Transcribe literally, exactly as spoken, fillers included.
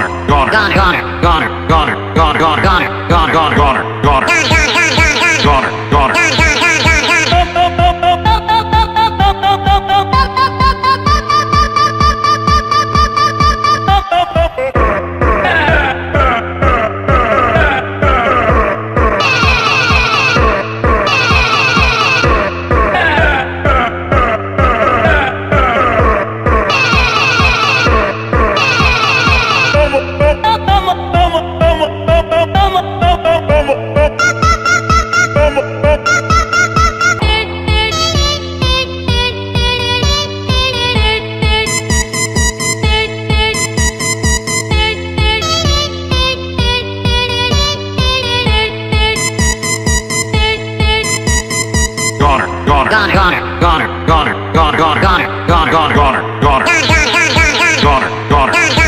goner, goner, goner, goner, goner, goner, goner, goner, goner, goner, goner, goner, goner, goner, goner. Goner, goner, goner, goner, goner, goner, goner, goner, goner, goner, goner, goner, goner, goner, goner.